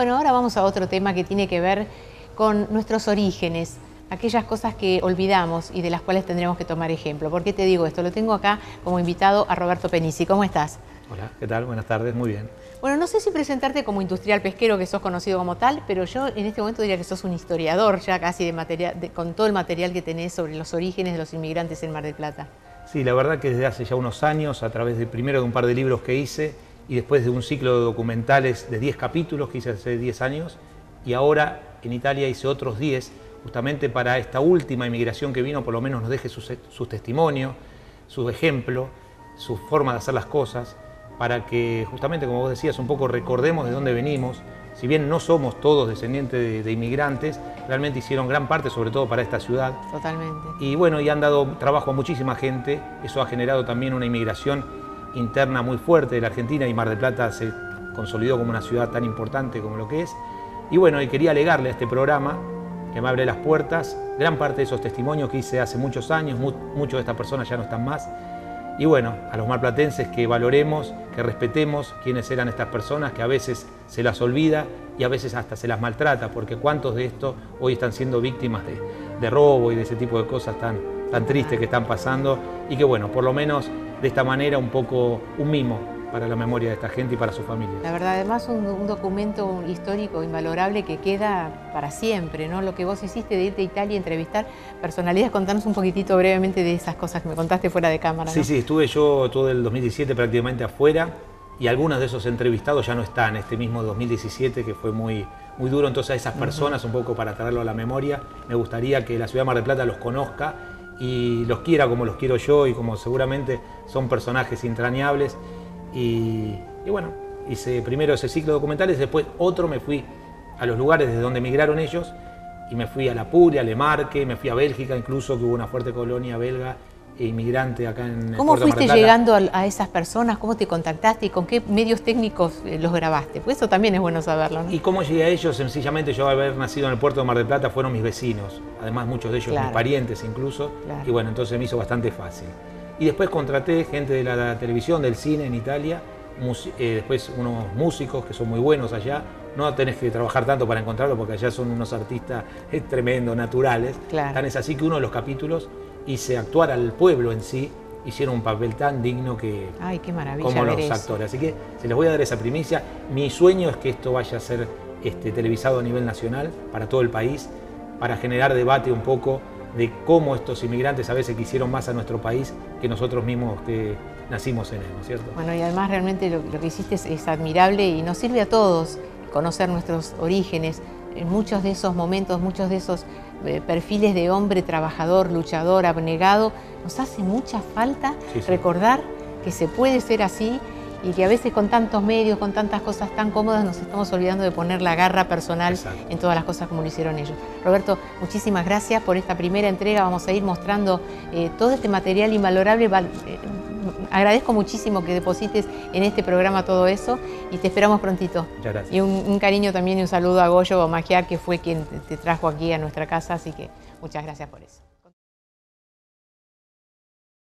Bueno, ahora vamos a otro tema que tiene que ver con nuestros orígenes, aquellas cosas que olvidamos y de las cuales tendremos que tomar ejemplo. ¿Por qué te digo esto? Lo tengo acá como invitado a Roberto Penisi. ¿Cómo estás? Hola, ¿qué tal? Buenas tardes, muy bien. Bueno, no sé si presentarte como industrial pesquero, que sos conocido como tal, pero yo en este momento diría que sos un historiador ya casi de material, con todo el material que tenés sobre los orígenes de los inmigrantes en Mar del Plata. Sí, la verdad que desde hace ya unos años, a través primero de un par de libros que hice y después de un ciclo de documentales de 10 capítulos que hice hace 10 años, y ahora en Italia hice otros 10, justamente para esta última inmigración que vino, por lo menos nos deje su testimonio, su ejemplo, su forma de hacer las cosas, para que justamente, como vos decías, un poco recordemos de dónde venimos. Si bien no somos todos descendientes de inmigrantes, realmente hicieron gran parte, sobre todo para esta ciudad. Totalmente. Y bueno, y han dado trabajo a muchísima gente. Eso ha generado también una inmigración interna muy fuerte de la Argentina, y Mar del Plata se consolidó como una ciudad tan importante como lo que es. Y bueno, y quería alegarle a este programa que me abre las puertas gran parte de esos testimonios que hice hace muchos años. Muchos de estas personas ya no están más. Y bueno, a los marplatenses que valoremos, que respetemos quiénes eran estas personas, que a veces se las olvida y a veces hasta se las maltrata, porque cuántos de estos hoy están siendo víctimas de robo y de ese tipo de cosas tan tristes que están pasando, y que bueno, por lo menos de esta manera un poco un mimo para la memoria de esta gente y para sus familias. La verdad, además un documento histórico invalorable que queda para siempre, ¿no? Lo que vos hiciste de irte a Italia y entrevistar personalidades, contanos un poquitito brevemente de esas cosas que me contaste fuera de cámara, ¿no? Sí, sí, estuve yo todo el 2017 prácticamente afuera, y algunos de esos entrevistados ya no están, este mismo 2017 que fue muy duro. Entonces a esas personas, un poco para traerlo a la memoria, me gustaría que la ciudad de Mar del Plata los conozca y los quiera como los quiero yo, y como seguramente son personajes entrañables. Y bueno, hice primero ese ciclo de documentales, después otro me fui a los lugares desde donde emigraron ellos, y me fui a La Puria, a Le Marque, me fui a Bélgica incluso, que hubo una fuerte colonia belga e inmigrante acá en el ¿Cómo puerto de Mar del fuiste Plata. llegando a esas personas? ¿Cómo te contactaste y con qué medios técnicos los grabaste? Pues eso también es bueno saberlo, ¿no? Y cómo llegué a ellos, sencillamente yo, al haber nacido en el puerto de Mar del Plata, fueron mis vecinos, además muchos de ellos Claro. mis parientes incluso, Claro. y bueno, entonces me hizo bastante fácil. Y después contraté gente de la televisión, del cine en Italia, después unos músicos que son muy buenos allá. No tenés que trabajar tanto para encontrarlos, porque allá son unos artistas tremendos, naturales. Claro. Tan es así que uno de los capítulos hice actuar al pueblo en sí, hicieron un papel tan digno que Ay, qué maravilla como ver los eso. actores. Así que se les voy a dar esa primicia. Mi sueño es que esto vaya a ser televisado a nivel nacional, para todo el país, para generar debate un poco de cómo estos inmigrantes a veces quisieron más a nuestro país que nosotros mismos que nacimos en él, ¿no es cierto? Bueno, y además realmente lo que hiciste es admirable y nos sirve a todos conocer nuestros orígenes. En muchos de esos momentos, muchos de esos perfiles de hombre trabajador, luchador, abnegado, nos hace mucha falta recordar que se puede ser así, y que a veces con tantos medios, con tantas cosas tan cómodas, nos estamos olvidando de poner la garra personal en todas las cosas como lo hicieron ellos. Roberto, muchísimas gracias por esta primera entrega. Vamos a ir mostrando todo este material invalorable. Agradezco muchísimo que deposites en este programa todo eso, y te esperamos prontito. Muchas gracias. Y un cariño también y un saludo a Goyo Magiar, que fue quien te trajo aquí a nuestra casa, así que muchas gracias por eso.